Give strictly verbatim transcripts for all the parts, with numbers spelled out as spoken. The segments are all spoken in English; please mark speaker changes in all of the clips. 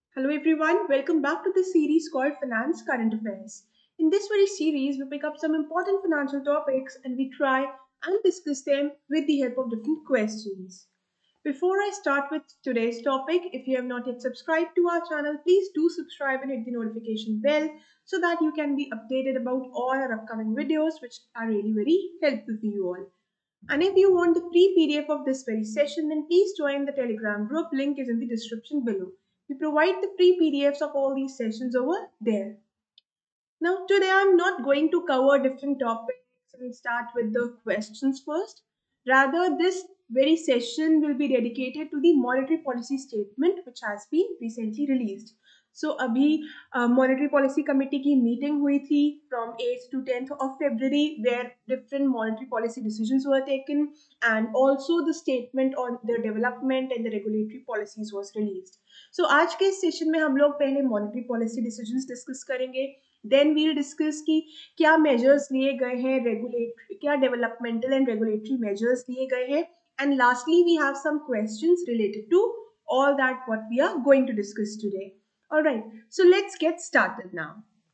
Speaker 1: Hello everyone, welcome back to the series called Finance Current Affairs. In this very series, we pick up some important financial topics and we try and discuss them with the help of different questions. Before I start with today's topic, if you have not yet subscribed to our channel, please do subscribe and hit the notification bell so that you can be updated about all our upcoming videos, which are really very helpful for you all. And if you want the free P D F of this very session, then please join the Telegram group. Link is in the description below. We provide the free P D Fs of all these sessions over there. Now, today I'm not going to cover different topics and start with the questions first. Rather, this very session will be dedicated to the monetary policy statement which has been recently released. So अभी monetary policy committee की meeting हुई थी from eighth to tenth of February where different monetary policy decisions were taken and also the statement on the development and the regulatory policies was released. So आज के इस session में हम लोग पहले monetary policy decisions डिस्कस करेंगे, then we'll discuss कि क्या मेजर्स लिए गए हैं, रेगुलेटरी क्या डेवलपमेंटल एंड रेगुलेटरी मेजर्स लिए गए हैं, and lastly we have some questions related to all that what we are going to discuss today. All right, so let's get started now.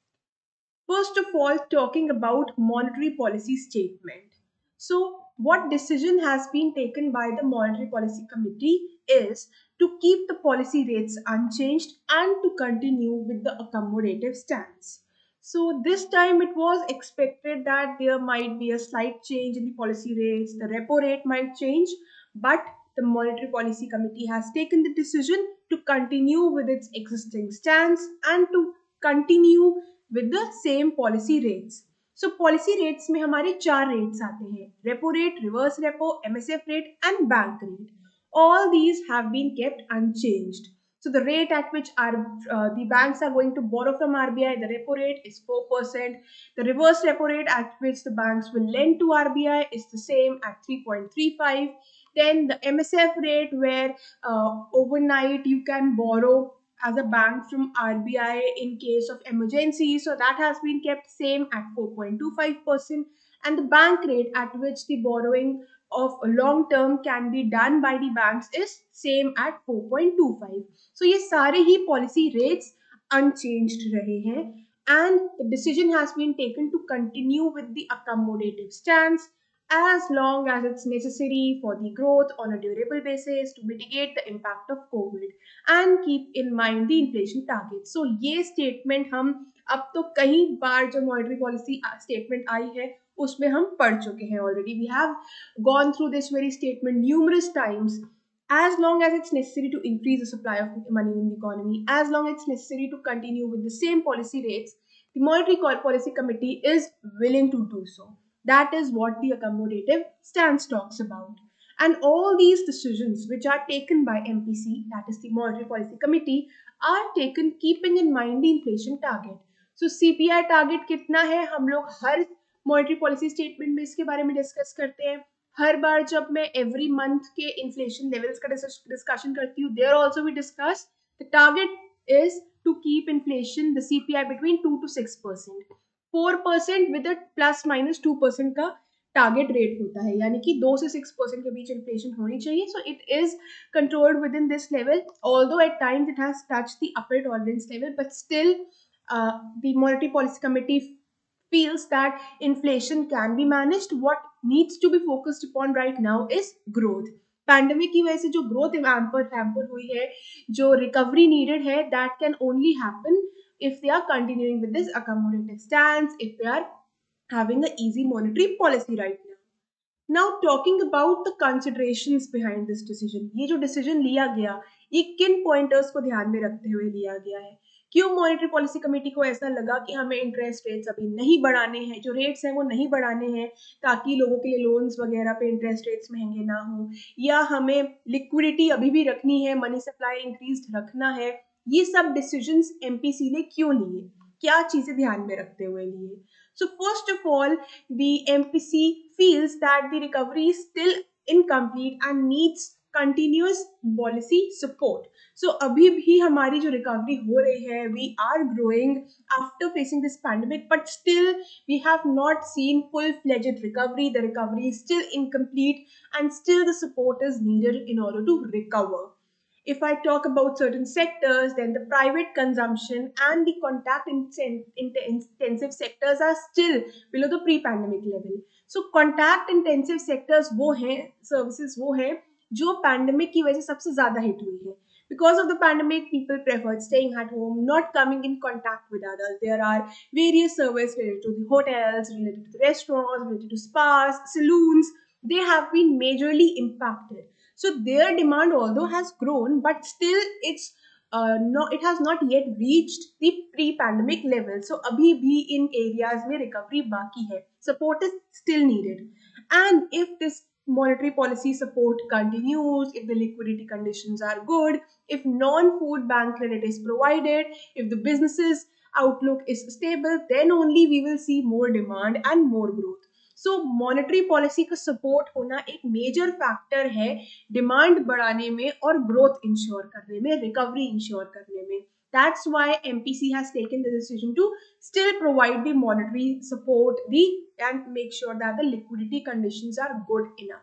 Speaker 1: First of all, talking about monetary policy statement. So what decision has been taken by the monetary policy committee is to keep the policy rates unchanged and to continue with the accommodative stance. So this time it was expected that there might be a slight change in the policy rates, the repo rate might change, but the Monetary Policy Committee has taken the decision to continue with its existing stance and to continue with the same policy rates. So policy rates में हमारे चार rates आते हैं, repo rate, reverse repo, M S F rate and bank rate. All these have been kept unchanged. So the rate at which our, uh, the banks are going to borrow from R B I, the repo rate is four percent. The reverse repo rate at which the banks will lend to R B I is the same at three point three five. Then the M S F rate where uh, overnight you can borrow as a bank from R B I in case of emergency. So that has been kept same at four point two five percent. And the bank rate at which the borrowing of long term can be done by the banks is same at four point two five. So ये सारे ही policy rates unchanged रहे हैं and the decision has been taken to continue with the accommodative stance as long as it's necessary for the growth on a durable basis to mitigate the impact of COVID and keep in mind the inflation target. So ये statement हम अब तो कई बार जो monetary policy statement आई है उसमें हम पढ़ चुके हैं already. We have gone through this very statement numerous times. As long as it's necessary to increase the supply of money in the economy, as long as it's necessary to continue with the same policy rates, the Monetary Policy Committee is willing to do so. That is what the accommodative stance talks about. And all these decisions which are taken by M P C, that is the Monetary Policy Committee, are taken keeping in mind the inflation target. So C P I target कितना है हम लोग हर monetary policy statement में इसके बारे में discuss करते हैं. हर बार जब मैं every month के inflation levels का discussion करती हूँ, there also we discuss the target is to keep inflation the C P I between two to six percent. Four percent with plus minus two percent का target rate होता है, यानी कि to से six percent के बीच inflation होनी चाहिए. So it is controlled within this level, although at times it has touched the upper tolerance level, but still the monetary policy committee feels that inflation can be managed. What needs to be focused upon right now is growth. Pandemic की वजह से जो growth hamper hamper हुई है, जो recovery needed है, that can only happen if they are continuing with this accommodative stance, if they are having an easy monetary policy right now. Now talking about the considerations behind this decision, ये जो decision लिया गया ये किन pointers को ध्यान में रखते हुए लिया गया है, क्यों मॉनेटरी पॉलिसी कमेटी को ऐसा लगा कि हमें इंटरेस्ट रेट्स अभी नहीं बढ़ाने हैं, जो रेट्स हैं वो नहीं बढ़ाने हैं ताकि लोगों के लिए लोन्स वगैरह पे इंटरेस्ट रेट्स महंगे ना हो, या हमें लिक्विडिटी अभी भी रखनी है, मनी सप्लाई इंक्रीज रखना है. ये सब डिसीजंस एमपीसी ने क्यों लिए, क्या चीजें ध्यान में रखते हुए लिए. So first of all the MPC feels that the recovery is still incomplete and needs continuous policy support. So अभी भी हमारी जो recovery हो रही है, we are growing after facing this pandemic, but still we have not seen full-fledged recovery. The recovery is still incomplete and still the support is needed in order to recover. If I talk about certain sectors, then the private consumption and the contact inten- intensive sectors are still below the pre-pandemic level. So contact intensive sectors वो हैं, services वो हैं जो pandemic की वजह से सबसे ज़्यादा hit हुई है. Because of the pandemic, people preferred staying at home, not coming in contact with others. There are various services related to the hotels, related to the restaurants, related to spas, saloons. They have been majorly impacted. So their demand, although has grown, but still it's uh, no, it has not yet reached the pre-pandemic level. So abhi bhi in areas में recovery बाकी है. Support is still needed. And if this monetary policy support continues, if the liquidity conditions are good, if non-food bank credit is provided, if the businesses outlook is stable, then only we will see more demand and more growth. So monetary policy का support होना एक major factor है demand बढ़ाने में और growth ensure करने में, recovery ensure करने में. That's why M P C has taken the decision to still provide the monetary support the and make sure that the liquidity conditions are good enough.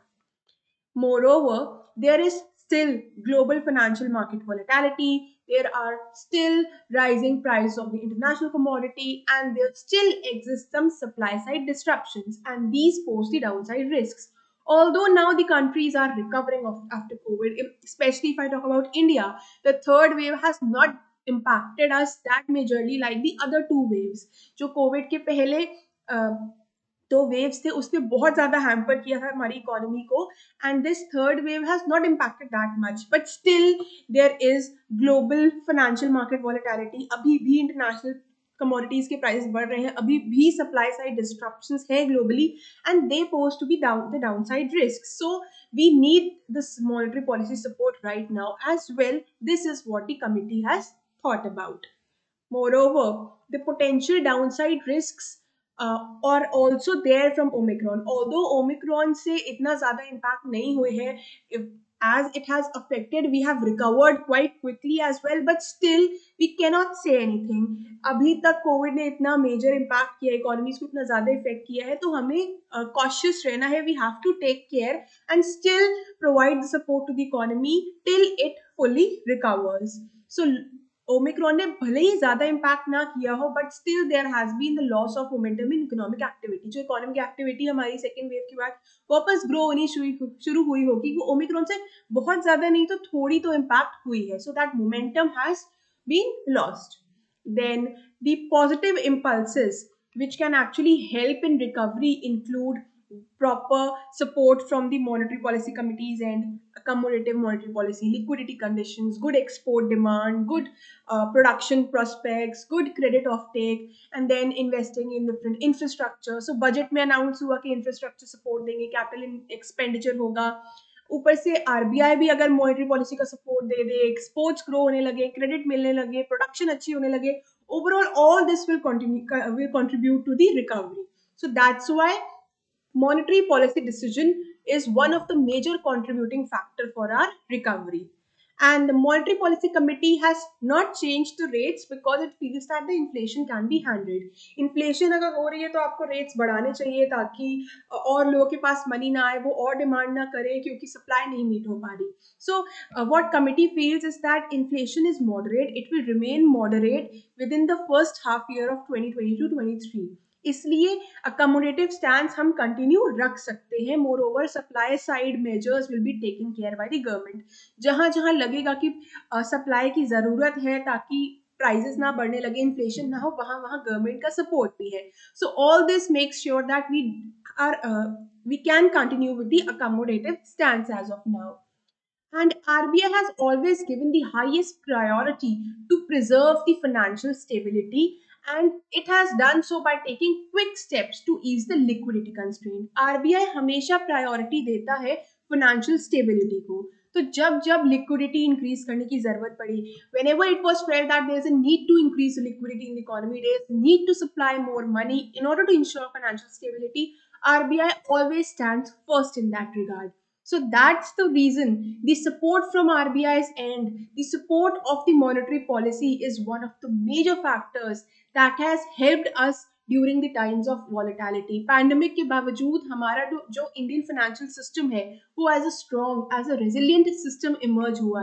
Speaker 1: Moreover, there is still global financial market volatility, there are still rising prices of the international commodity, and there still exist some supply side disruptions, and these pose the downside risks. Although now the countries are recovering of, after COVID, especially if I talk about India, the third wave has not impacted us that majorly like the other two waves. जो covid के पहले uh, दो waves थे उसने बहुत ज्यादा hamper किया था हमारी इकोनॉमी को and this third wave has not impacted that much but still there is global financial market volatility अभी भी इंटरनेशनल कमोडिटीज के प्राइस बढ़ रहे हैं अभी भी सप्लाई साइड डिस्ट्रप्शंस है globally and they pose to be down the downside risk so we need this monetary policy support right now as well this is what the committee has thought about. Moreover, the potential downside risks uh, are also there from Omicron. Although Omicron से इतना ज़्यादा impact नहीं हुए हैं, if, as it has affected, we have recovered quite quickly as well. But still, we cannot say anything. अभी तक COVID ने इतना major impact किया, economies को इतना ज़्यादा effect किया है, तो हमें uh, cautious रहना है. We have to take care and still provide the support to the economy till it fully recovers. So Omicron ने भले ही ज्यादा इम्पैक्ट ना किया हो but still there has been the loss of momentum in economic activity. जो economic activity हमारी second wave के बाद वापस ग्रो होनी शुरू हुई होगी वो ओमिक्रॉन से बहुत ज्यादा नहीं तो थोड़ी तो इम्पैक्ट हुई है. So that momentum has been lost. Then the positive impulses which can actually help in recovery include proper support from the monetary policy committees and accommodative monetary policy, liquidity conditions, good export demand, good uh, production prospects, good credit offtake, and then investing in different infrastructure. So budget में announce हुआ कि infrastructure support देंगे, capital expenditure होगा. ऊपर से RBI भी अगर monetary policy का सपोर्ट दे दे, एक्सपोर्ट्स ग्रो होने लगे, क्रेडिट मिलने लगे, प्रोडक्शन अच्छी होने लगे, overall all this will continue will contribute to the recovery. So that's why monetary policy decision is one of the major contributing factor for our recovery. And the monetary policy committee has not changed the rates because it feels that the inflation can be handled. Inflation अगर हो रही है तो आपको rates बढ़ाने चाहिए ताकि और लोगों के पास money ना आए, वो और demand ना करें क्योंकि supply नहीं meet हो पा रही. So uh, what committee feels is that inflation is moderate. It will remain moderate within the first half year of twenty twenty-two twenty-three. इसलिए अकोमोडेटिव स्टैंड हम कंटिन्यू रख सकते हैं. Moreover supply side measures will be taken care by the government. जहां जहां लगेगा कि supply uh, की जरूरत है ताकि प्राइसेस ना बढ़ने लगे, इन्फ्लेशन ना हो, वहां वहां गवर्नमेंट का सपोर्ट भी है. So all this makes sure that we are we can continue with the accommodative stand as of now. And R B I has always given the highest priority to preserve the financial stability, and it has done so by taking quick steps to ease the liquidity constraint. R B I हमेशा priority देता है financial stability को. तो जब जब liquidity increase करने की जरूरत पड़ी, whenever it was felt that there is a need to increase liquidity in the economy, there is a need to supply more money in order to ensure financial stability, R B I always stands first in that regard. So that's the reason the support from R B I's end, the support of the monetary policy is one of the major factors that has helped us during the times of volatility. Pandemic के बावजूद हमारा जो जो Indian financial system है वो as a strong, as a resilient system emerge हुआ है.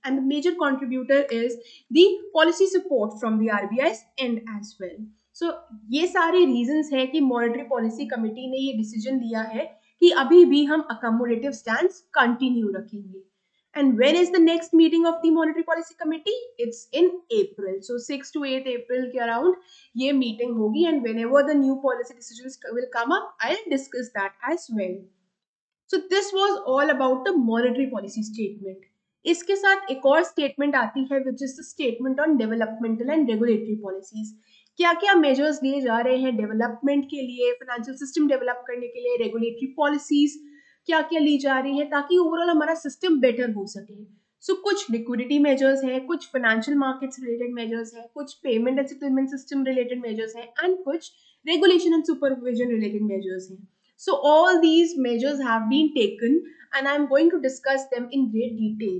Speaker 1: and the major contributor is the policy support from the R B I's end as well. So ये सारे reasons है कि monetary policy committee ने ये decision लिया है कि अभी भी हम accommodative stance continue रखेंगे. And when is the next meeting of the monetary policy committee? It's in April. So sixth to eighth April के around ये meeting होगी, and whenever the new policy decisions will come up, I'll discuss that as well. So this was all about the monetary policy statement. इसके साथ एक और statement आती है which is the statement on developmental and regulatory policies. क्या क्या measures लिए जा रहे हैं development के लिए, financial system develop करने के लिए, regulatory policies क्या क्या ली जा रही है ताकि overall हमारा system better हो सके. So कुछ liquidity measures हैं, कुछ financial markets related measures हैं, कुछ payment and settlement system related measures हैं, and कुछ regulation and supervision related measures हैं. So all these measures have been taken and I'm going to discuss them in great detail.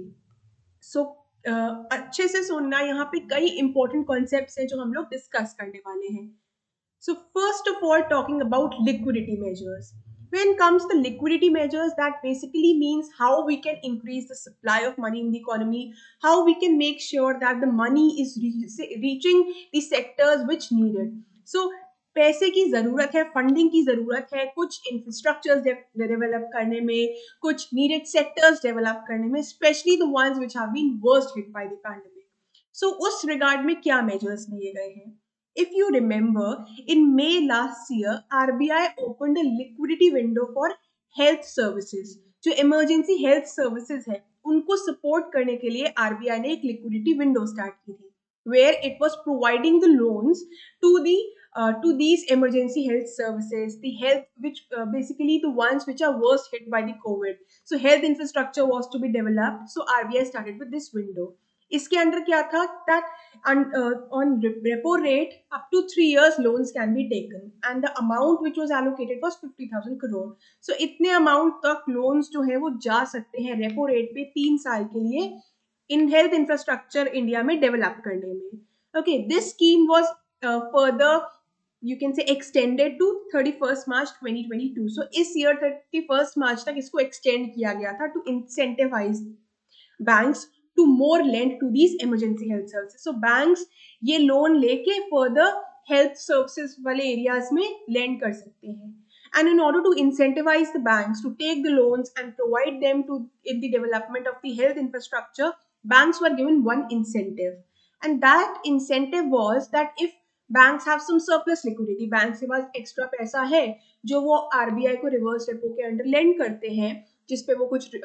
Speaker 1: So uh, अच्छे से सुनना, यहाँ पे कई important concepts हैं जो हम लोग discuss करने वाले हैं. So first of all, talking about liquidity measures. When comes the liquidity measures, that basically means how we can increase the supply of money in the economy, how we can make sure that the money is re reaching the sectors which need it. So पैसे की ज़रूरत है, funding की ज़रूरत है, कुछ infrastructures develop करने में, कुछ नीडेड सेक्टर्स डेवलप करने में, specially the ones which have been worst hit by the pandemic. So उस रिगार्ड में क्या मेजर्स लिए गए हैं? If you remember, in May last year, R B I opened a liquidity window for health services. जो emergency health services है, उनको support करने के लिए R B I ने एक liquidity window start की थी, where it was providing the loans to the uh, to these emergency health services, the health which uh, basically the ones which are worst hit by the COVID. So health infrastructure was to be developed. So R B I started with this window. इसके अंदर क्या था that on, uh, on repo rate up to three years loans can be taken and the amount which was allocated was fifty thousand crore. So इतने amount तक loans जो है वो जा सकते हैं repo rate पे तीन साल के लिए in health infrastructure India में develop करने में. Okay, this scheme was uh, further you can say extended to thirty-first March twenty twenty-two. So इस year thirty-first March तक इसको extend किया गया था to incentivize banks to more lend to these emergency health services. So banks ये loan लेके further health services वाले areas में lend कर सकते हैं. And in order to incentivize the banks to take the loans and provide them to in the development of the health infrastructure, banks were given one incentive. And that incentive was that if banks have some surplus liquidity, banks के पास extra पैसा है जो वो R B I को reverse repo के under lend करते हैं, जिस पे वो कुछ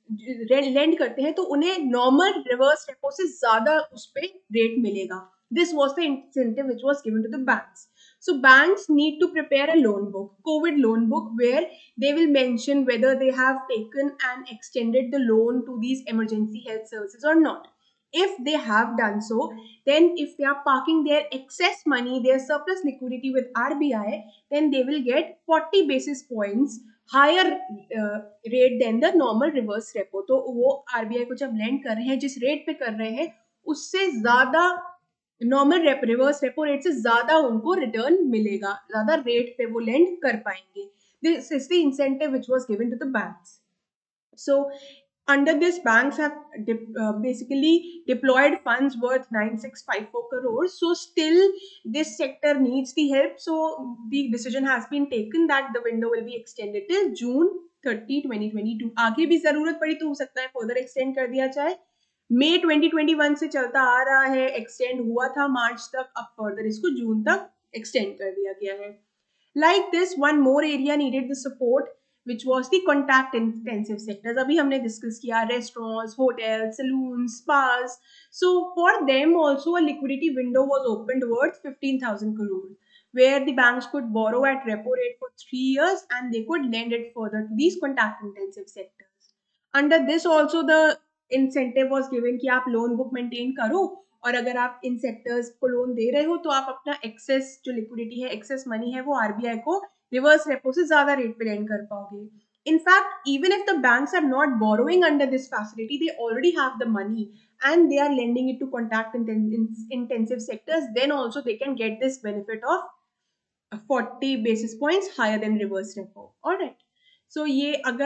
Speaker 1: लेंड करते हैं, तो उन्हें नॉर्मल रिवर्स रेपो से ज्यादा उस पे रेट मिलेगा. This was the incentive which was given to the banks. So banks need to prepare a loan book, COVID loan book, where they will mention whether they have taken and extended the loan to these emergency health services or not. If they have done so, then if they are parking their excess money, their surplus liquidity with R B I, then they will get forty basis points higher uh, rate than the normal reverse repo. तो वो R B I को जब lend कर रहे हैं, जिस rate पे कर रहे हैं, उससे ज़्यादा normal rep, reverse repo rate से ज़्यादा उनको return मिलेगा, ज़्यादा rate पे वो lend कर पाएंगे. This is the incentive which was given to the banks. So under this, banks have de uh, basically deployed funds worth nine thousand six hundred fifty-four crores. So still this sector needs the help. So the decision has been taken that the window will be extended till June thirtieth twenty twenty-two. आगे भी जरूरत पड़ी तो हो सकता है further extend कर दिया जाए. May twenty twenty-one से चलता आ रहा है, extend हुआ था March तक, अब further इसको June तक extend कर दिया गया है. Like this, one more area needed the support, which was the contact intensive sectors. अभी हमने discuss किया restaurants, hotels, saloons, spas. So for them also a liquidity window was opened worth fifteen thousand crores, where the banks could borrow at repo rate for three years and they could lend it further to these contact intensive sectors. Under this also the incentive was given कि आप loan book maintain करो, और अगर आप इन sectors को loan दे रहे हो तो आप अपना एक्सेस जो लिक्विडिटी है, एक्सेस मनी है, वो आरबीआई को रिवर्स रेपो से ज्यादा रेट पे लेंड कर पाओगे. In fact, even if the banks are not borrowing under this facility, they already have the money and they are lending it to contact intensive sectors, then also they can get this benefit of forty basis points higher than reverse repo. Alright. So ये अगर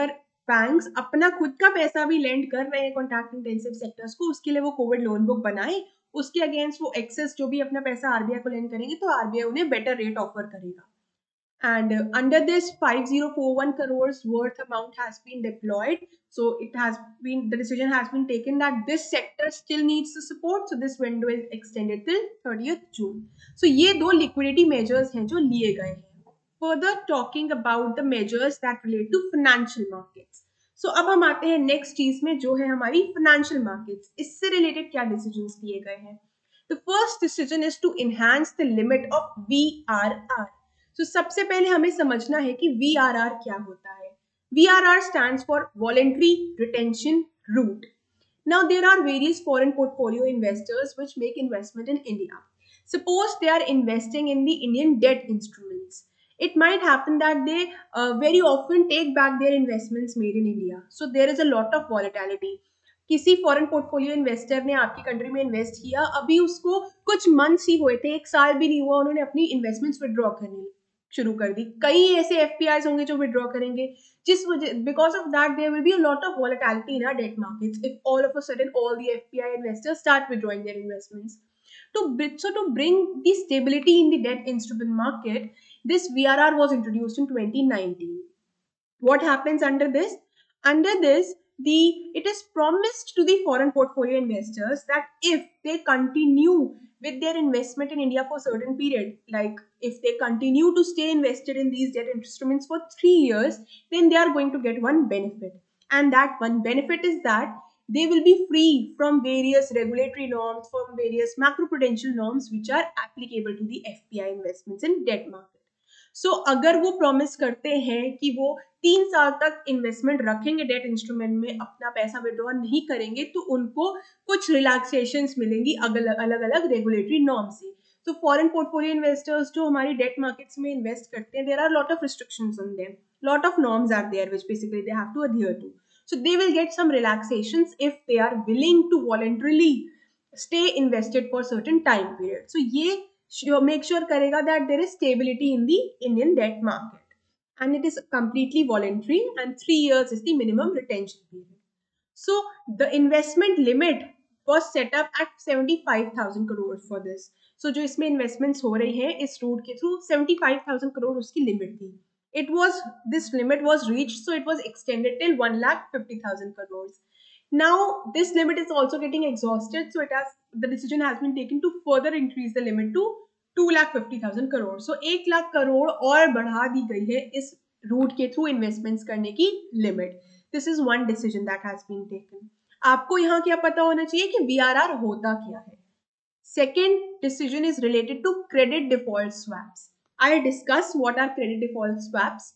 Speaker 1: banks अपना खुद का पैसा भी land कर रहे हैं कॉन्टैक्ट इंटेंसिव सेक्टर्स को, उसके लिए वो कोविड लोन बुक बनाए, उसके अगेंस्ट वो एक्सेस जो भी अपना पैसा आरबीआई को लेंड करेंगे तो आरबीआई उन्हें बेटर रेट ऑफर करेगा. And uh, under this five thousand forty-one crores worth amount has been deployed. So it has been, the decision has been taken that this sector still needs the support. So this window is extended till thirtieth June. So ये दो liquidity measures हैं जो लिए गए हैं. Further talking about the measures that relate to financial markets. So अब हम आते हैं next चीज में जो है हमारी financial markets. इससे related क्या decisions लिए गए हैं? The first decision is to enhance the limit of V R R. तो so, सबसे पहले हमें समझना है कि V R R क्या होता है. V R R stands for Voluntary Retention Route. Now there are various foreign portfolio investors which make investment in India. Suppose they are investing in the Indian debt instruments. It might happen that they uh, very often take back their investments made in India. So there is a lot of volatility. किसी foreign portfolio investor ने आपकी country में invest किया, अभी उसको कुछ months ही हुए थे, एक साल भी नहीं हुआ, उन्होंने अपनी इन्वेस्टमेंट्स विड्रॉ करनी शुरू कर दी. कई ऐसे एफपीआईज होंगे जो विड्रॉ करेंगे, जिस वजह because of that there will be a lot of volatility in our debt markets if all of a sudden all the FPI investors start withdrawing their investments. To so to bring the stability in the debt instrument market, this V R R was introduced in twenty nineteen. What happens under this? Under this, the it is promised to the foreign portfolio investors that if they continue with their investment in India for a certain period, like if they continue to stay invested in these debt instruments for three years, then they are going to get one benefit. And that one benefit is that they will be free from various regulatory norms, from various macroprudential norms which are applicable to the F P I investments in debt market. So so, अगर वो promise करते हैं कि वो तीन साल तक investment रखेंगे डेट इंस्ट्रूमेंट में, अपना पैसा विड्रॉ नहीं करेंगे, तो उनको कुछ रिलैक्सेशंस मिलेंगी अलग अलग अलग रेगुलेटरी नॉर्म से. तो फॉरेन पोर्टफोलियो इन्वेस्टर्स जो हमारी डेट मार्केट्स में इन्वेस्ट करते हैं, there are lot of restrictions on them, lot of norms are there which basically they have to adhere to. So they will get some relaxations if they are willing to voluntarily stay invested for certain time period. So ये make sure karega that there is stability in the Indian debt market, and it is completely voluntary, and three years is the minimum retention period. So the investment limit was set up at seventy-five thousand crore for this. So जो इसमें investments हो रही हैं इस route के through seventy-five thousand crore उसकी limit थी. It was this limit was reached, so it was extended till one lakh fifty thousand crores. Now this limit is also getting exhausted, so it has the decision has been taken to further increase the limit to two lakh fifty thousand crore. सो एक लाख करोड़ और बढ़ा दी गई है इस root के through investments करने की limit. This is one decision that has been taken. आपको यहाँ क्या पता होना चाहिए कि वीआरआर होता क्या है. Second decision is related to credit default swaps. I discuss what are credit default swaps,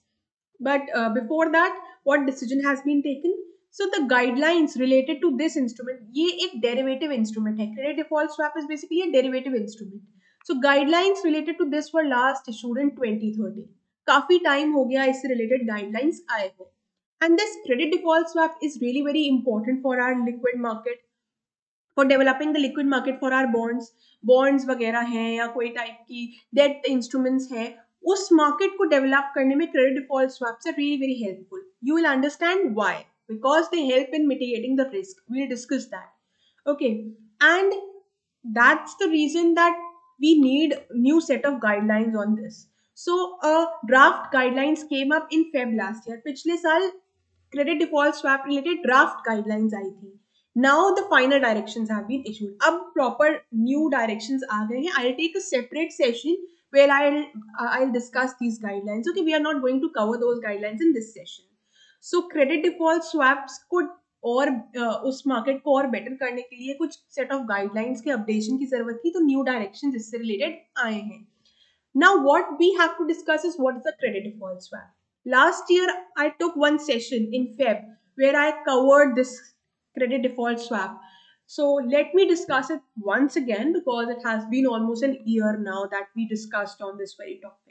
Speaker 1: but before that what decision has been taken. So the guidelines related to this instrument, ये एक derivative instrument है. Credit default swap is basically a derivative instrument. So guidelines related to this were last issued in twenty thirteen. काफी time हो गया इससे related guidelines आए हैं. And this credit default swap is really very important for our liquid market, for developing the liquid market for our bonds. Bonds वगैरह हैं या कोई टाइप की debt instruments हैं, उस market को develop करने में credit default swaps are really very helpful. You will understand why. Because they help in mitigating the risk. We'll discuss that. Okay. And that's the reason that we need new set of guidelines on this. So a draft guidelines came up in Feb last year. पिछले साल credit default swap related draft guidelines आई थी. Now the final directions have been issued. अब proper new directions आ गए हैं. I'll take a separate session where I'll uh, I'll discuss these guidelines. Okay, we are not going to cover those guidelines in this session. So credit default swaps को और uh, उस market को और better करने के लिए कुछ set of guidelines के अपडेशन की जरूरत थी, तो न्यू डायरेक्शन इससे रिलेटेड आए हैं. Now what we have to discuss is what is the credit default swap. Last year I took one session in Feb where I covered this credit default swap. So let me discuss it once again because it has been almost an year now that we discussed on this very topic.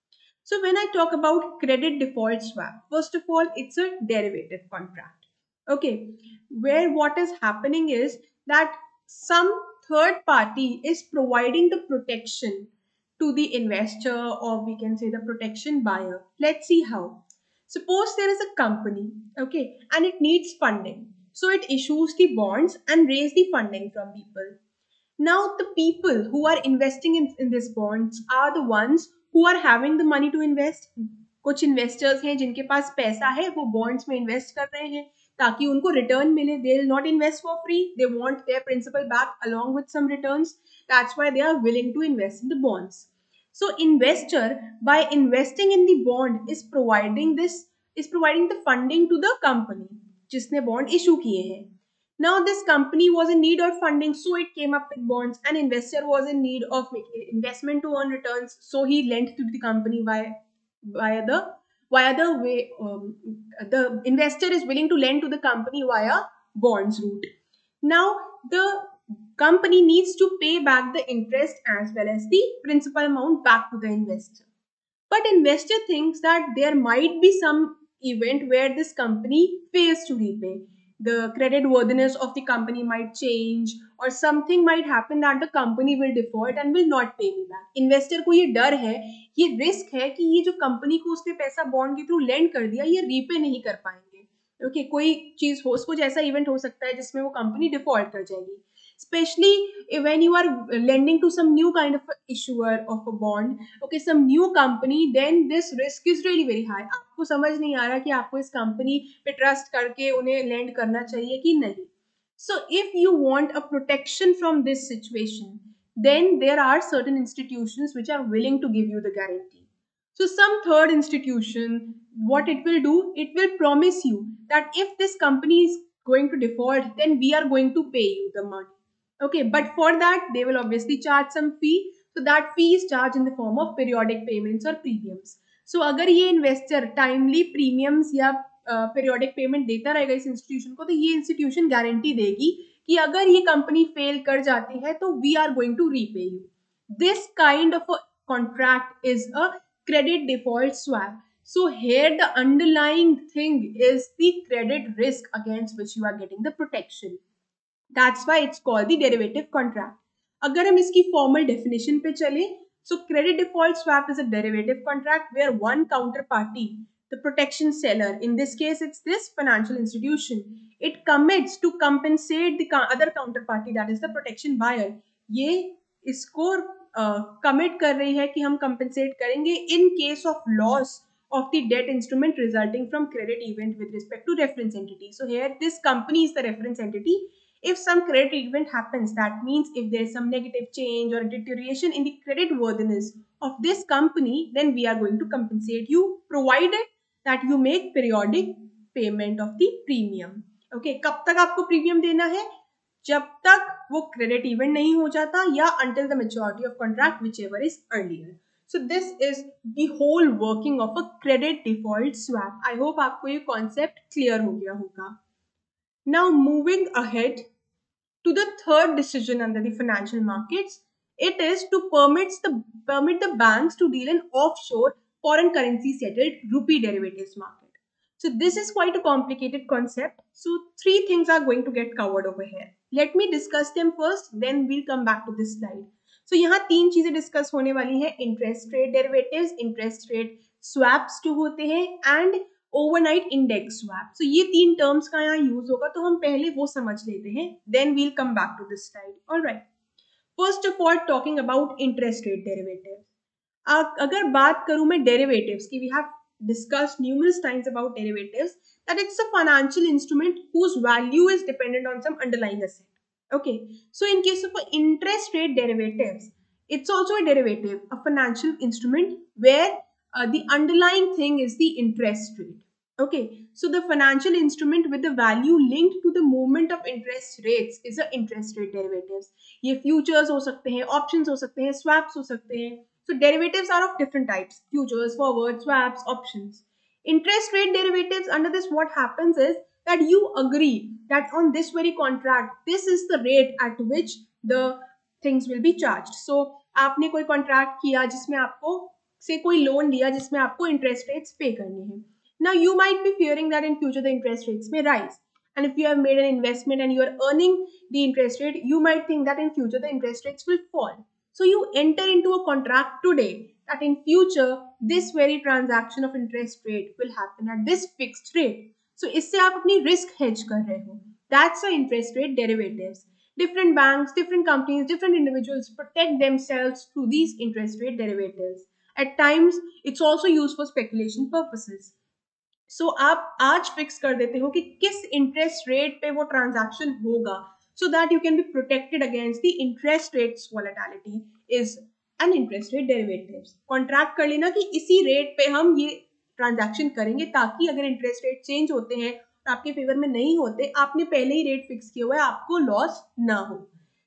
Speaker 1: So when I talk about credit default swap, first of all, it's a derivative contract. Okay, where what is happening is that some third party is providing the protection to the investor, or we can say the protection buyer. Let's see how. Suppose there is a company, okay, and it needs funding. So it issues the bonds and raise the funding from people. Now, the people who are investing in, in these bonds are the ones who are having the money to invest. कुछ investors हैं जिनके पास पैसा है, वो bonds में invest कर रहे हैं ताकि उनको रिटर्न मिले. They will not invest for free, they want their principal back along with some returns. That's why they are willing to invest in the bonds. So investor, by investing in the bond, is providing this is providing the funding to the company जिसने bond issue किए हैं. Now this company was in need of funding, so it came up with bonds. An investor was in need of making investment to earn returns, so he lent to the company via via the via the way um, the investor is willing to lend to the company via bonds route. Now the company needs to pay back the interest as well as the principal amount back to the investor. But investor thinks that there might be some event where this company fails to repay. The credit worthiness of the company might change, or something might happen that the company will default and will not pay me back. Investor को ये डर है, ये risk है कि ये जो company को उसने पैसा बॉन्ड के थ्रू लेंड कर दिया, ये रीपे नहीं कर पाएंगे. ओके okay, कोई चीज हो, कुछ ऐसा इवेंट हो सकता है जिसमें वो कंपनी डिफॉल्ट कर जाएगी. Especially when you are lending to some new kind of issuer of a bond, okay, some new company, then this risk is really very high. आपको समझ नहीं आ रहा कि आपको इस कंपनी पे ट्रस्ट करके उन्हें लेंड करना चाहिए कि नहीं. So if you want a protection from this situation, then there are certain institutions which are willing to give you the guarantee. So some third institution, what it will do, it will promise you that if this company is going to default, then we are going to pay you the money. Okay, but for that they will obviously charge some fee. So that fee is charged in the form of periodic payments or premiums. So अगर ये investor timely premiums या uh, periodic payment देता रहेगा इस institution को, तो ये institution guarantee देगी कि अगर ये company fail कर जाती है तो we are going to repay you. This kind of a contract is a credit default swap. So here the underlying thing is the credit risk against which you are getting the protection. That's why it's called the derivative contract. अगर हम इसकी formal definition पे चले, so credit default swap is a derivative contract where one counterparty, the protection seller, in this case it's this financial institution, it commits to compensate the other counterparty, that is the protection buyer. ये इसको uh, commit कर रही है कि हम compensate करेंगे in case of loss of the debt instrument resulting from credit event with respect to reference entity. So here this company is the reference entity. If some credit event happens, that means if there is some negative change or deterioration in the credit worthiness of this company, then we are going to compensate you, provided that you make periodic payment of the premium. Okay, कब तक आपको premium देना है? जब तक वो credit event नहीं हो जाता या until the maturity of contract, whichever is earlier. So this is the whole working of a credit default swap. I hope आपको ये concept clear हो गया होगा. Now moving ahead to the third decision under the financial markets, it is to permit the permit the banks to deal in offshore foreign currency settled rupee derivatives market. So this is quite a complicated concept. So three things are going to get covered over here. Let me discuss them first, then we'll come back to this slide. So यहाँ तीन चीजें discuss होने वाली है. Interest rate derivatives, interest rate swaps जो होते हैं, and overnight index swap. So ये तीन टर्म्स का यहाँ यूज होगा, तो हम पहले वो समझ लेते हैं, then we'll come back to this slide. Alright, first of all talking about interest rate derivative. अगर बात करूं मैं डेरिवेटिव्स की, we have discussed numerous times about derivatives, that it's a financial instrument whose value is dependent on some underlying asset. Okay, so in case of interest rate derivatives, it's also a derivative, a financial instrument where uh, the underlying thing is the interest rate. Okay, so the financial instrument with the value linked to the movement of interest rates is a interest rate derivatives. ये futures हो सकते हैं, options हो सकते हैं, swaps हो सकते हैं. So derivatives are of different types: futures, forwards, swaps, options. Interest rate derivatives, under this what happens is that you agree that on this very contract, this is the rate at which the things will be charged. So आपने कोई contract किया जिसमें आपको से कोई loan लिया जिसमें आपको interest rates pay करने हैं. Now you might be fearing that in future the interest rates may rise. And if you have made an investment and you are earning the interest rate, you might think that in future the interest rates will fall. So you enter into a contract today that in future this very transaction of interest rate will happen at this fixed rate. So इससे आप अपनी risk hedge कर रहे हो. That's the interest rate derivatives. Different banks, different companies, different individuals protect themselves through these interest rate derivatives. At times, it's also used for speculation purposes. So so, आप आज fix कर देते हो कि किस इंटरेस्ट रेट पे वो transaction होगा so that you can be protected against the interest rates volatility is an interest rate derivatives. Contract कर लेना कि इसी रेट पे हम ये ट्रांजैक्शन करेंगे ताकि अगर इंटरेस्ट रेट चेंज होते हैं तो आपके फेवर में नहीं होते, आपने पहले ही रेट फिक्स किया हुआ है, आपको लॉस ना हो.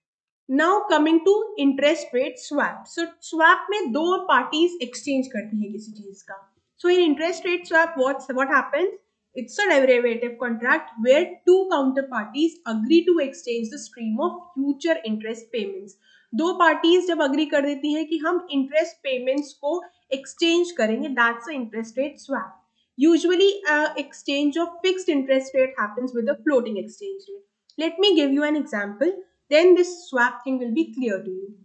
Speaker 1: Now coming to interest rate swap. So swap में दो पार्टीज एक्सचेंज करती हैं किसी चीज का. So in interest rate swap, what's what happens? It's a derivative contract where two counterparties agree to exchange the stream of future interest payments. दो parties जब agree कर देती हैं कि हम interest payments को exchange करेंगे, that's a interest rate swap. Usually, uh, exchange of fixed interest rate happens with a floating exchange rate. Let me give you an example. Then this swap thing will be clear to you.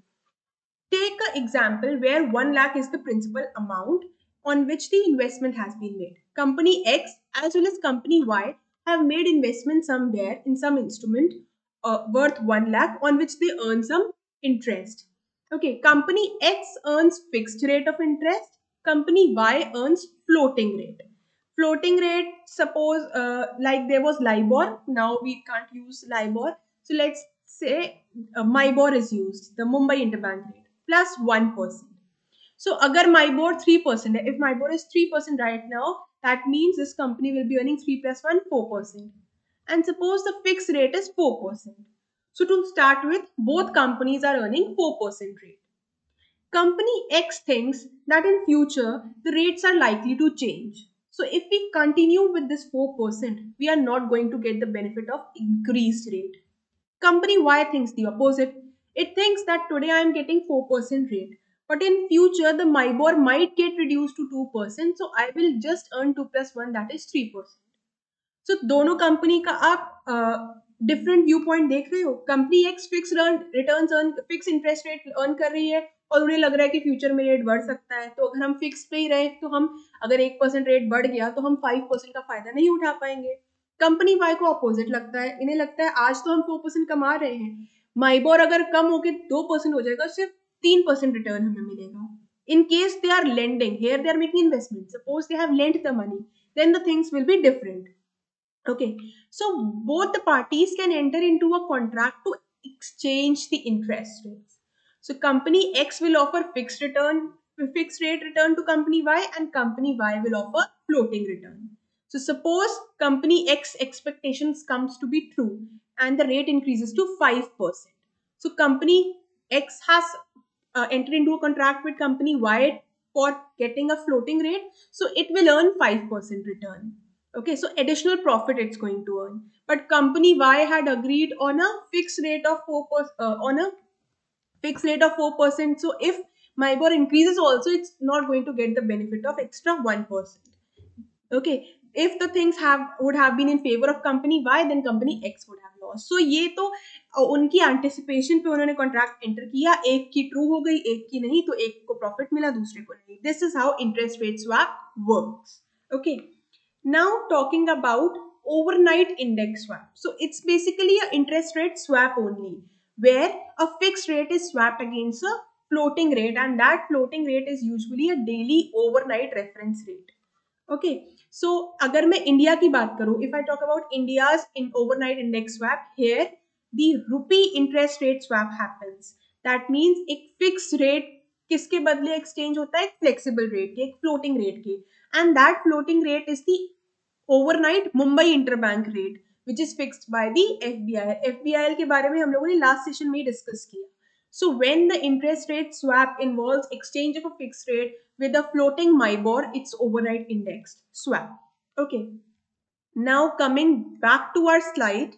Speaker 1: Take an example where one lakh is the principal amount on which the investment has been made. Company X as well as company Y have made investment somewhere in some instrument uh, worth one lakh on which they earn some interest. Okay, company X earns fixed rate of interest. Company Y earns floating rate. Floating rate, suppose uh, like there was LIBOR. Now we can't use LIBOR. So let's say uh, MIBOR is used, the Mumbai Interbank rate, plus one percent. So agar MIBOR three percent, if MIBOR is three percent right now, that means this company will be earning three plus one, four percent. And suppose the fixed rate is four percent. So to start with, both companies are earning four percent rate. Company X thinks that in future, the rates are likely to change. So if we continue with this four percent, we are not going to get the benefit of increased rate. Company Y thinks the opposite. It thinks that today I am getting four percent rate. But in future, the MIBOR might get reduced to two percent. So I will just earn two plus one, that is three percent. So दोनों company का आप different view point देख रहे हो. Company X fix returns earn, fix interest rate earn कर रही है और उन्हें लग रहा है कि फ्यूचर में रेट बढ़ सकता है. तो अगर हम फिक्स पे ही रहे तो हम अगर एक परसेंट रेट बढ़ गया तो हम फाइव परसेंट का फायदा नहीं उठा पाएंगे. कंपनी वाई को अपोजिट लगता है. इन्हें लगता है आज तो हम फोर परसेंट कमा रहे हैं, माइबोर अगर कम होकर दो परसेंट हो जाएगा, सिर्फ तीन परसेंट रिटर्न हमें मिलेगा. In case they are lending, here they are making investment. Suppose they have lent the money, then the things will be different. Okay, so both the parties can enter into a contract to exchange the interest rates. So company X will offer fixed return, fixed rate return to company Y, and company Y will offer floating return. So suppose company X expectations comes to be true and the rate increases to five percent. So company X has Uh, enter into a contract with company Y for getting a floating rate, so it will earn five percent return. Okay, so additional profit it's going to earn. But company Y had agreed on a fixed rate of four percent, uh, on a fixed rate of four percent. So if MIBOR increases also, it's not going to get the benefit of extra one percent. Okay, if the things have would have been in favor of company Y, then company X would have lost. So ये तो उनकी anticipation पे उन्होंने contract enter किया, एक की true हो गई, एक की नहीं, तो एक को प्रॉफिट मिला, दूसरे को नहीं. This is how interest rate swap works. Okay, now talking about overnight index swap. So it's basically an interest rate swap only, where a fixed rate is swapped against a floating rate, and that floating rate is usually a daily overnight reference rate. Okay, so अगर मैं India की बात करूं, if I talk about India's in overnight index swap, here the rupee interest rate swap happens. That means एक fix rate किसके बदले exchange होता है? एक फ्लेक्सिबल रेट के, एक फ्लोटिंग रेट के, and that floating rate is the overnight Mumbai interbank rate which is fixed by the FBI. FBI के बारे में हम लोगों ने लास्ट सेशन में ही डिस्कस किया. So when the interest rate swap involves exchange of a fixed rate with a floating MIBOR, it's overnight indexed swap. Okay. Now coming back to our slide,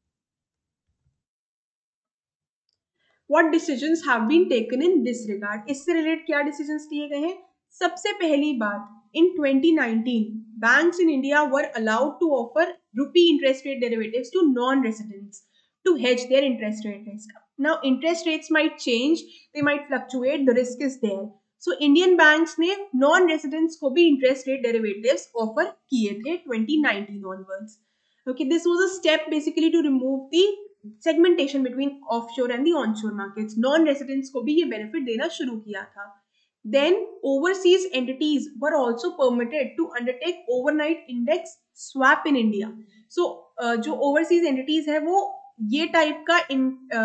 Speaker 1: what decisions have been taken in this regard? इससे related क्या decisions लिए गए हैं? सबसे पहली बात, in twenty nineteen, banks in India were allowed to offer rupee interest rate derivatives to non-residents to hedge their interest rate risk. Now interest rates might change, they might fluctuate, the risk is there. So Indian banks ने non residents को भी interest rate derivatives offer किए थे twenty nineteen onwards. Okay, this was a step basically to remove the segmentation between offshore and the onshore markets. Non-residents को भी ये benefit देना शुरू किया था. Then overseas entities were also permitted to undertake overnight index swap in India. So uh, जो overseas entities है वो ये टाइप का इन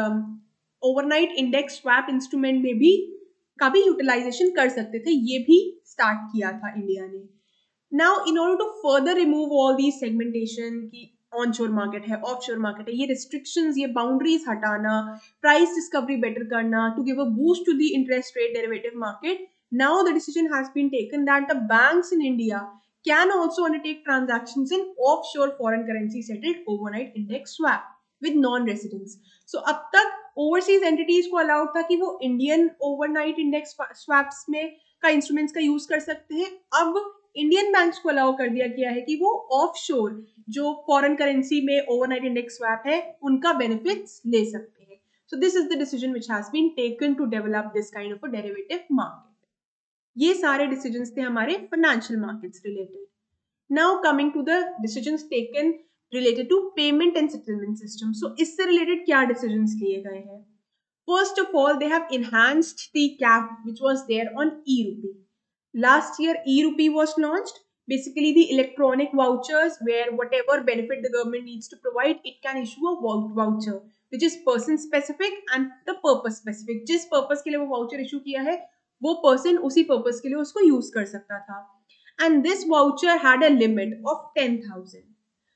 Speaker 1: ओवरनाइट इंडेक्स स्वैप इंस्ट्रूमेंट में भी का भी यूटिलाइजेशन कर सकते थे. ये भी स्टार्ट किया था इंडिया ने. Now in order to further remove all the segmentation की ऑनशोर मार्केट है, ऑफशोर मार्केट है, ये रिस्ट्रिक्शंस, ये बाउंड्रीज हटाना, प्राइस डिस्कवरी बेटर करना, to give a boost to the interest rate derivative market, now the decision has been taken that the banks in India can also undertake transactions in offshore foreign currency settled overnight index swap with non-residents. So अब तक overseas entities को allowed था कि वो Indian overnight index swaps में का instruments का use कर सकते हैं. अब Indian banks को allow कर दिया गया है कि वो offshore जो foreign currency में overnight index swap है उनका benefits ले सकते हैं. So this is the decision which has been taken to develop this kind of a derivative market. ये सारे डिसीजंस थे हमारे financial markets related. Now coming to the decisions taken related to payment and settlement system. So इससे related क्या decisions लिए गए हैं? First of all they have enhanced the cap which was there on e rupee. Last year e rupee was launched, basically the electronic vouchers where whatever benefit the government needs to provide, it can issue a voucher which is person specific and the purpose specific. जिस purpose के लिए वो voucher issue किया है वो person उसी purpose के लिए उसको यूज कर सकता था. And this voucher had a limit of ten thousand.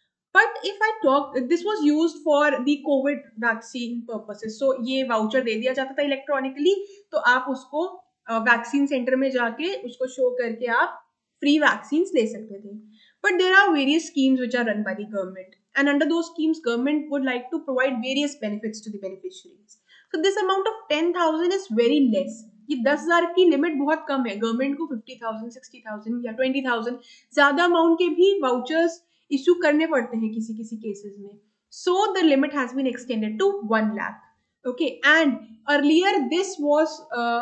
Speaker 1: But if I talk, this was used for the covid vaccine purposes. So ये वाउचर दे दिया जाता था इलेक्ट्रॉनिकली, तो आप उसको वैक्सीन uh, सेंटर में जाके उसको शो करके आप फ्री वैक्सीन ले सकते थे. But there are various schemes which are run by the government, and under those schemes government would like to provide various benefits to the beneficiaries. So this amount of ten thousand is very less. ये दस हजार की limit बहुत कम है. Government को fifty thousand, sixty thousand या twenty thousand ज्यादा amount के भी वाउचर्स इशू करने पड़ते हैं किसी किसी केसेस में. So the limit has been extended to one lakh. Okay, and earlier this was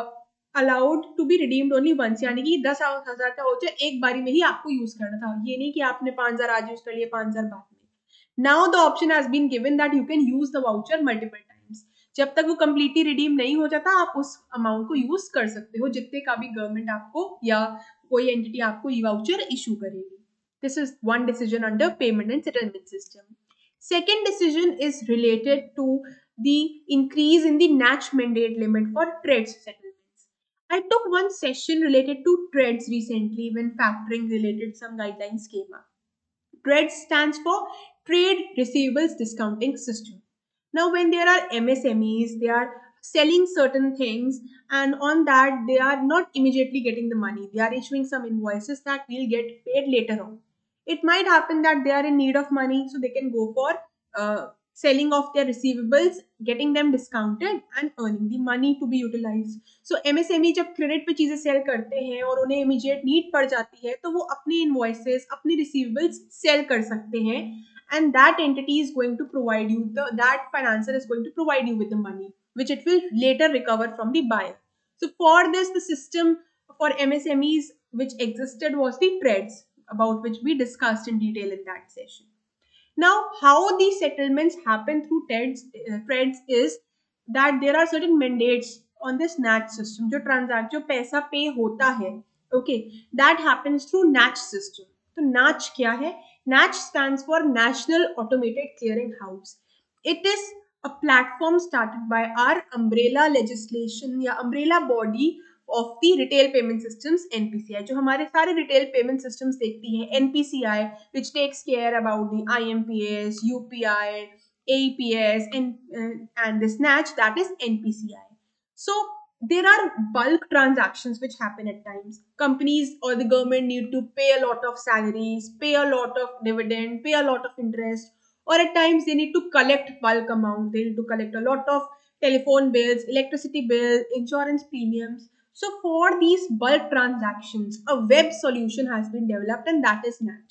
Speaker 1: allowed to be redeemed only once, यानी कि दस हजार का वाउचर एक बारी में ही आपको यूज करना था. ये नहीं कि आपने पांच हजार आज यूज कर लिया, पांच हजार बाद में. Now the option has been given that you can use the voucher multiple times. जब तक वो कंप्लीटली रिडीम नहीं हो जाता आप उस अमाउंट को यूज कर सकते हो जितने का भी गवर्नमेंट आपको या कोई एंटिटी आपको ई वाउचर इशू करेगी. This is one decision under payment and settlement system. Second decision is related to the increase in the NACH mandate limit for trade settlements. I took one session related to TREADS recently when factoring related some guidelines came up. TREADS stands for Trade Receivables Discounting System. Now, when there are M S M Es, they are selling certain things, and on that, they are not immediately getting the money. They are issuing some invoices that will get paid later on. It might happen that they are in need of money, so they can go for uh, selling off their receivables, getting them discounted, and earning the money to be utilized. So M S M E जब credit पे चीजें sell करते हैं और उन्हें immediate need पड़ जाती है, तो वो अपनी invoices, अपनी receivables sell कर सकते हैं. And that entity is going to provide you, the that financer is going to provide you with the money, which it will later recover from the buyer. So for this, the system for M S M Es which existed was the TREADS, about which we discussed in detail in that session. Now, how these settlements happen through TREADS, uh, TREADS is that there are certain mandates on this NACH system. जो transact, जो पैसा pay होता है, okay, that happens through NACH system. तो NACH क्या है? NACH stands for National Automated Clearing House. It is a platform started by our umbrella legislation या umbrella body of the retail payment systems, N P C I. जो हमारे सारे retail payment systems देखती है, N P C I, which takes care about the I M P S, U P I, A E P S, and uh, and this NACH, that is N P C I. So there are bulk transactions which happen at times. Companies or the government need to pay a lot of salaries, pay a lot of dividend, pay a lot of interest, or at times they need to collect bulk amount. They need to collect a lot of telephone bills, electricity bills, insurance premiums. So for these bulk transactions, a web solution has been developed, and that is NACH.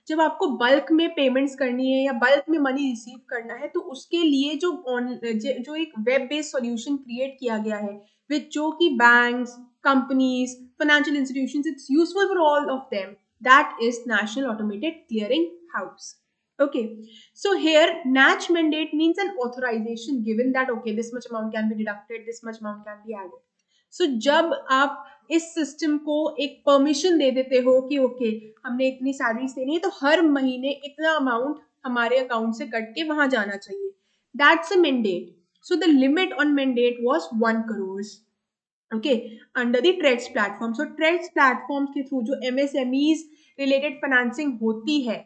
Speaker 1: जब आपको bulk में payments करनी है या bulk में money receive करना है, तो उसके लिए जो ऑन जो एक वेब बेस्ड सॉल्यूशन क्रिएट किया गया है, विच जो कि banks, companies, financial institutions, it's useful for all of them, that is national automated clearing house. Okay, so here NACH mandate means an authorization given that okay, this much amount can be deducted, this much amount can be added. So जब आप इस system को एक permission दे देते हो कि okay okay, हमने इतनी सैलरीज देनी है, तो हर महीने इतना अमाउंट हमारे अकाउंट से कट के वहां जाना चाहिए, that's a mandate. So the limit on mandate was one crore. okay, under the TREDS platform. So TREDS platform के थ्रू जो M S M Es related financing होती है,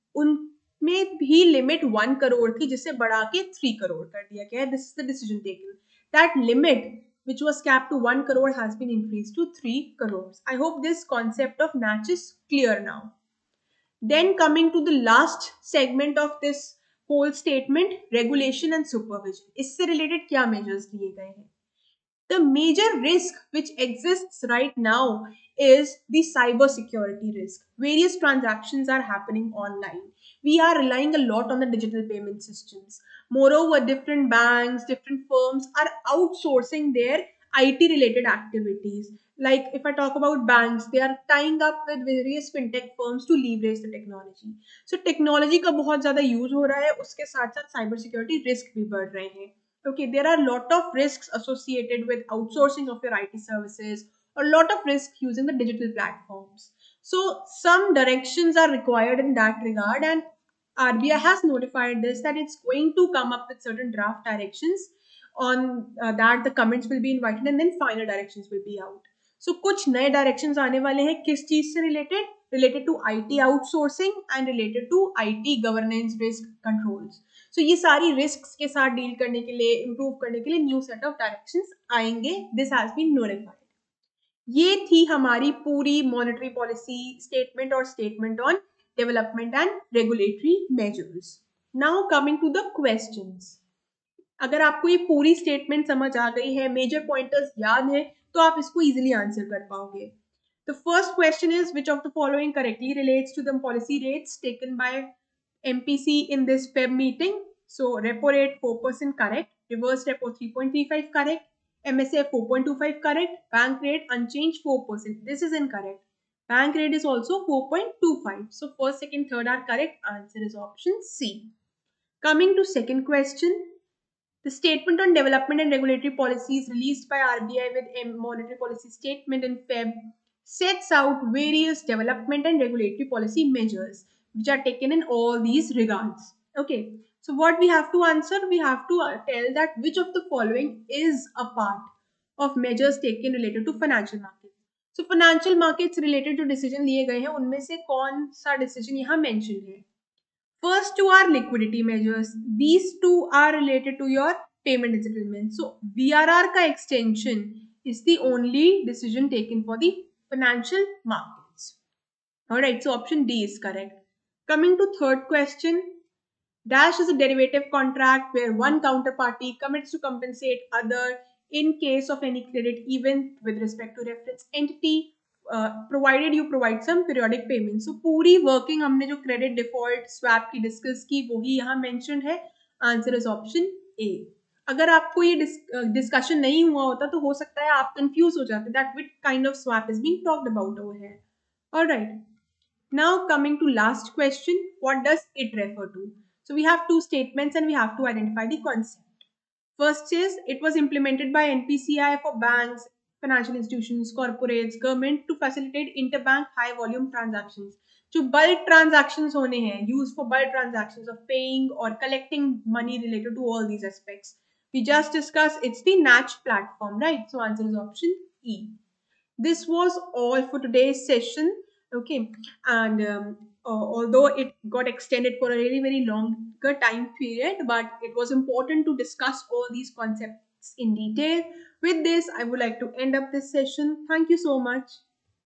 Speaker 1: उनमें भी लिमिट वन करोड़ थी, जिसे बढ़ा के थ्री करोड़ कर दिया गया है. This is the decision taken. That limit which was capped to one crore has been increased to three crores. I hope this concept of NACH is clear now. Then coming to the last segment of this whole statement, regulation and supervision. इससे related क्या measures लिए गए हैं? The major risk which exists right now is the cyber security risk. Various transactions are happening online. We are relying a lot on the digital payment systems. Moreover, different banks, different firms are outsourcing their I T related activities. Like if I talk about banks, they are tying up with various fintech firms to leverage the technology. So technology का बहुत ज़्यादा use हो रहा है, उसके साथ साथ cyber security risk भी बढ़ रहे हैं. Okay, there are a lot of risks associated with outsourcing of your I T services, or a lot of risk using the digital platforms. So some directions are required in that regard, and R B I has notified this that it's going to come up with certain draft directions on uh, that the comments will be invited and then final directions will be out. So कुछ नए directions आने वाले हैं, किस चीज से related? Related to I T outsourcing and related to I T governance risk controls. So ये सारी risks के साथ deal करने के लिए, improve करने के लिए new set of directions आएंगे. This has been notified. ये थी हमारी पूरी monetary policy statement और statement on development and regulatory measures. Now coming to the questions. अगर आपको ये पूरी statement समझ आ गई है, major pointers याद है, तो आप इसको easily answer कर पाओगे. The first question is, which of the following correctly relates to the policy rates taken by M P C in this Feb meeting? So repo rate four percent correct, reverse repo three point three five correct, M S A four point two five correct, bank rate unchanged four percent. This is incorrect. Bank rate is also four point two five. So first, second, third are correct. Answer is option C. Coming to second question. The statement on development and regulatory policies released by R B I with a monetary policy statement in Feb sets out various development and regulatory policy measures which are taken in all these regards. Okay, so what we have to answer, we have to tell that which of the following is a part of measures taken related to financial markets. So financial markets related to decision लिए गए हैं, उनमें से कौन सा decision यहाँ mentioned है? First two are liquidity measures. These two are related to your payment and settlement. So V R R का extension is the only decision taken for the financial markets. Alright, so option D is correct. Coming to third question. Dash is a derivative contract where one counterparty commits to compensate other in case of any credit event with respect to reference entity. Uh, provided you provide some periodic payment. So पूरी working हमने जो credit default swap की discuss की वही यहाँ mentioned है. Answer is option A. अगर आपको ये discussion नहीं हुआ होता तो हो सकता है आप confused हो जाते that which kind of swap is being talked about over here. Alright. Now coming to last question. What does it refer to? So we have two statements and we have to identify the concept. First is it was implemented by N P C I for banks, financial institutions, corporates, government to facilitate interbank high volume transactions. जो bulk transactions होने हैं, used for bulk transactions of paying or collecting money related to all these aspects. We just discussed it's the NACH platform, right? So answer is option E. This was all for today's session. Okay, and um, uh, although it got extended for a really very longer time period, but it was important to discuss all these concepts in detail. With this, I would like to end up this session. Thank you so much.